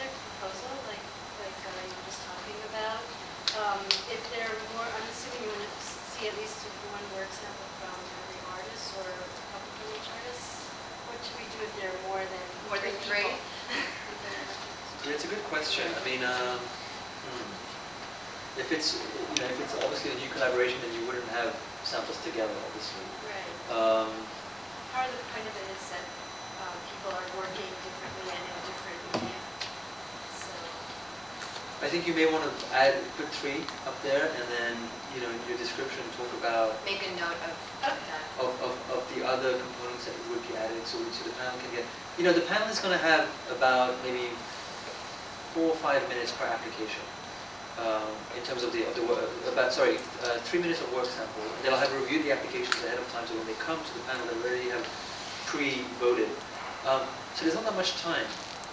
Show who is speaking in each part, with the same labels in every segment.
Speaker 1: project proposal, like you were just talking about, if they're more, I'm assuming you want to see at least one work sample from every artist or a couple from each artist. What should we do if there are more than three?
Speaker 2: Yeah, it's a good question. I mean, if it's obviously a new collaboration, then you wouldn't have samples together, obviously.
Speaker 1: Right. Part of the point of it is that people are working differently and in different media. So
Speaker 2: I think you may want to put 3 up there, and then in your description talk about
Speaker 3: make a note of that.
Speaker 2: Of the other components that would be added, so the panel can get. The panel is going to have about maybe 4 or 5 minutes per application. In terms of the 3 minutes of work sample. They'll have reviewed the applications ahead of time, so when they come to the panel, they already have pre-voted. So there's not that much time.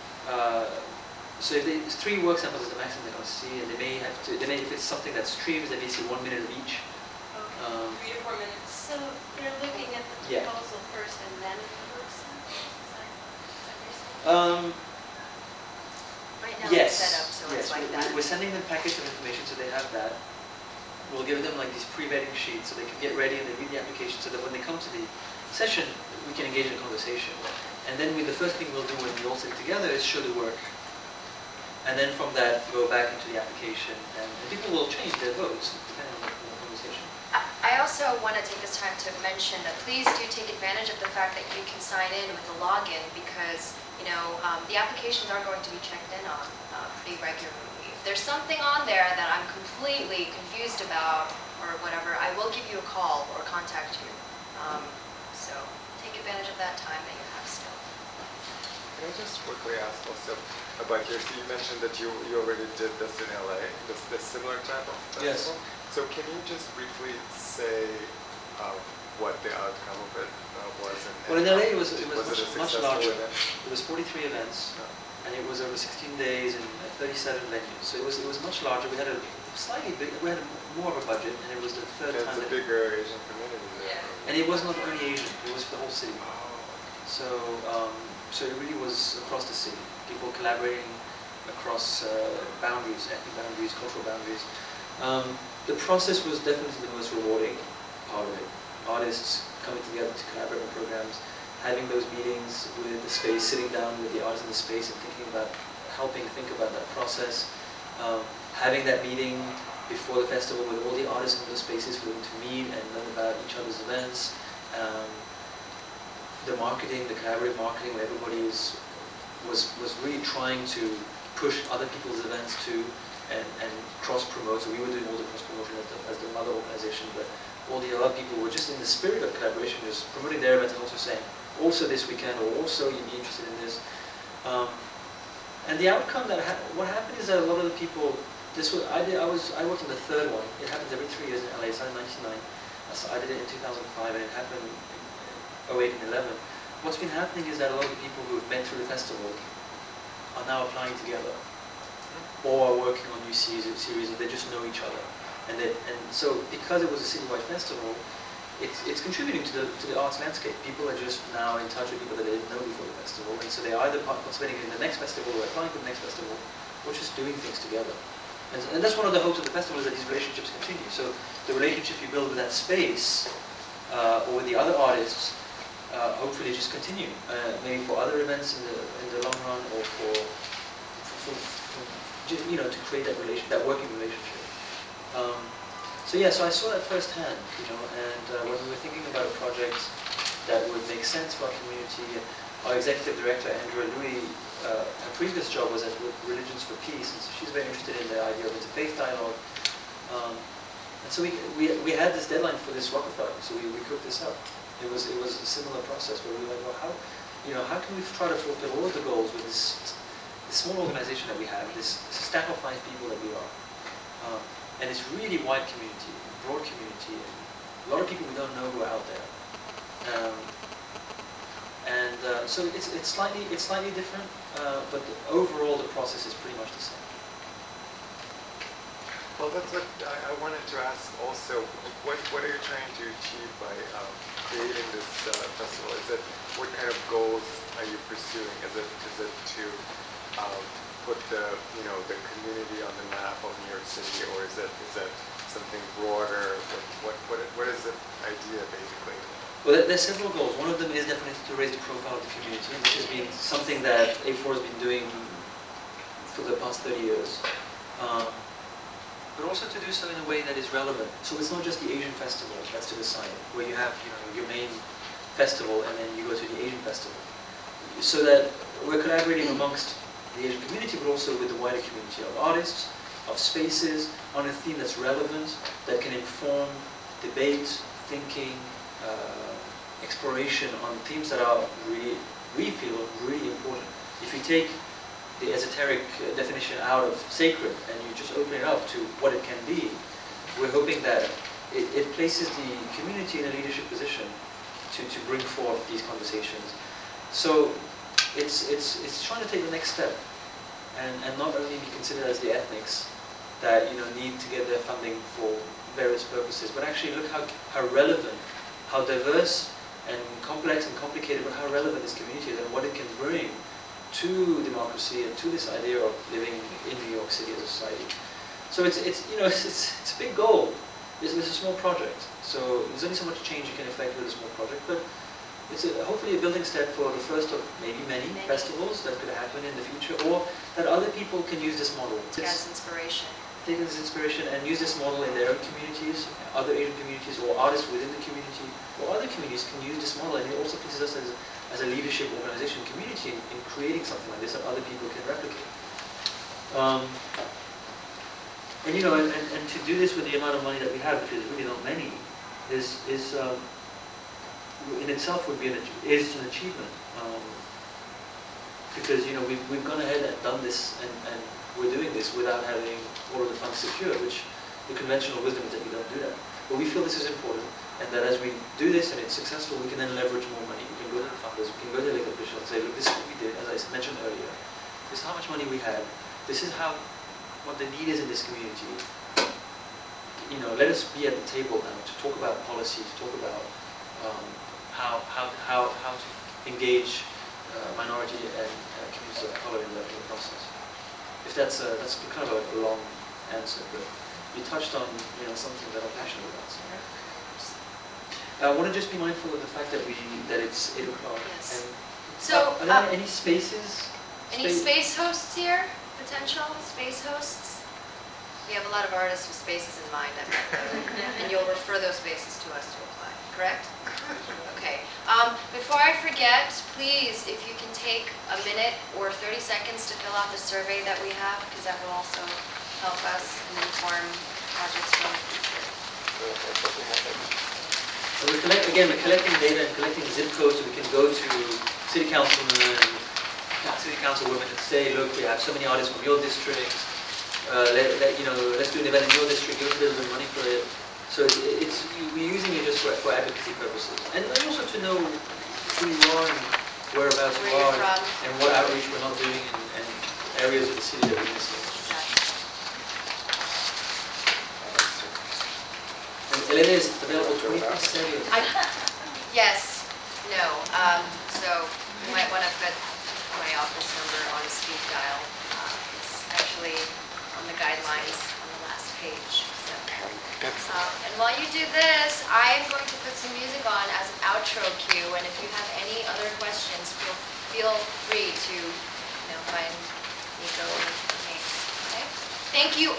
Speaker 2: So if there's 3 work samples is the maximum they're going to see, and they may have to. If it's something that streams, they may see 1 minute of each.
Speaker 1: Okay. 3 to 4 minutes. So you're looking at the proposal first, and then the work sample. Is that what you're saying?
Speaker 3: Right now
Speaker 2: yes.
Speaker 3: It's set up so
Speaker 2: yes.
Speaker 3: It's like that.
Speaker 2: We're sending them packets of information so they have that. We'll give them like these pre-vetting sheets so they can get ready and they read the application so that when they come to the session, we can engage in a conversation. And then the first thing we'll do when we all sit together is show the work. And then from that, go back into the application. And people will change their votes depending on the conversation.
Speaker 3: I also want to take this time to mention that please do take advantage of the fact that you can sign in with a login because the applications are going to be checked in on pretty regularly. If there's something on there that I'm completely confused about or whatever, I will give you a call or contact you. So take advantage of that time that you have still.
Speaker 4: Can I just quickly ask also about you mentioned that you already did this in LA, this similar type of festival?
Speaker 2: Yes.
Speaker 4: So can you just briefly say what the outcome of it was?
Speaker 2: Well, in LA it was much larger.
Speaker 4: Event?
Speaker 2: It was 43 events, and it was over 16 days and 37 venues. So it was much larger. We had we had more of a budget, and it was the third time.
Speaker 4: It's a bigger Asian community there.
Speaker 2: And it was not only Asian; it was for the whole city. So it really was across the city. People collaborating across boundaries, ethnic boundaries, cultural boundaries. The process was definitely the most rewarding part of it. Artists coming together to collaborate on programs, having those meetings with the space, sitting down with the artists in the space and thinking about, helping think about that process. Having that meeting before the festival with all the artists in those spaces for them to meet and learn about each other's events. The marketing, the collaborative marketing, where everybody was really trying to push other people's events too and cross-promote. So we were doing all the cross-promotion as the mother organization, but all the other people were just in the spirit of collaboration, just promoting their events and also saying, also this weekend, or also you'd be interested in this. And the outcome what happened is that a lot of the people, I worked on the 3rd one. It happens every 3 years in LA. It started in 1999. So I did it in 2005, and it happened in 08 and 11. What's been happening is that a lot of the people who have met through the festival are now applying together, or are working on new series, and they just know each other. And so because it was a citywide festival, it's contributing to the arts landscape. People are just now in touch with people that they didn't know before the festival, and so they are either participating in the next festival or applying for the next festival, or just doing things together. And that's one of the hopes of the festival, is that these relationships continue. So the relationship you build with that space, or with the other artists, hopefully just continue. Maybe for other events in the long run, or for to create that working relationship. So I saw that firsthand, and when we were thinking about a project that would make sense for our community, our executive director, Andrea Louis, her previous job was at Religions for Peace, and so she's very interested in the idea of interfaith dialogue. And so we had this deadline for this Rockefeller, so we cooked this up. It was a similar process where we were like, well, how can we try to fulfill all of the goals with this small organization that we have, this stack of 5 people that we are. And it's really wide community, broad community, and a lot of people we don't know who are out there. So it's slightly different, but overall the process is pretty much the same.
Speaker 4: Well, that's what I wanted to ask also. What are you trying to achieve by creating this festival? What kind of goals are you pursuing? Is it to put the the community on the map of New York City, or is that something broader? What is the idea basically?
Speaker 2: Well, there's several goals. One of them is definitely to raise the profile of the community, which has been something that A4 has been doing for the past 30 years. But also to do so in a way that is relevant. So it's not just the Asian festival that's to the side, where you have your main festival and then you go to the Asian festival. So that we're collaborating amongst the Asian community, but also with the wider community of artists, of spaces, on a theme that's relevant, that can inform debate, thinking, exploration on themes that are really, we feel, really important. If you take the esoteric definition out of sacred and you just open it up to what it can be, we're hoping that it places the community in a leadership position to bring forth these conversations. So it's trying to take the next step and not only be considered as the ethnics that need to get their funding for various purposes, but actually look how relevant, how diverse and complex and complicated, but how relevant this community is and what it can bring to democracy and to this idea of living in New York City as a society. So it's a big goal. It's a small project, so there's only so much change you can effect with a small project, but it's hopefully a building step for the first of maybe many festivals that could happen in the future, or that other people can use this model.
Speaker 3: As inspiration.
Speaker 2: Take this inspiration and use this model in their own communities, other Asian communities, or artists within the community, or other communities can use this model, and it also places us as a leadership organization community in creating something like this that other people can replicate. And to do this with the amount of money that we have, which is really not many, is in itself is an achievement. Because we've gone ahead and done this, and we're doing this without having all of the funds secured, which the conventional wisdom is that you don't do that. But we feel this is important, and that as we do this and it's successful, we can then leverage more money. We can go to the funders, we can go to the elected officials and say, look, this is what we did, as I mentioned earlier. This is how much money we had. This is what the need is in this community. Let us be at the table now to talk about policy, to talk about how to engage minority and communities of color in the process. If that's kind of a long answer, but you touched on something that I'm passionate about. So. I want to just be mindful of the fact that it's 8 o'clock.
Speaker 3: Yes.
Speaker 2: And
Speaker 3: So
Speaker 2: are there any spaces?
Speaker 3: Any space hosts here? Potential space hosts? We have a lot of artists with spaces in mind, I bet, and you'll refer those spaces to us to apply, correct? Okay. Before I forget, please, if you can take a minute or 30 seconds to fill out the survey that we have, because that will also help us and inform projects for the future.
Speaker 2: So we're collecting data and collecting zip codes, so we can go to city councilmen and city councilwomen and say, look, we have so many artists from your district. Let's do an event in your district. Give us a little bit of money for it. So we're using it just for advocacy purposes, and also to know who you are and whereabouts you are, and what outreach we're not doing in areas of the city that we're missing. And Elena is available 24/7.
Speaker 3: Yes. No. So you might want to put my office number on a speed dial. It's actually on the guidelines on the last page. So. And while you do this, I am going to put some music on as an outro cue. And if you have any other questions, feel free to find Nico and me. Okay? Thank you.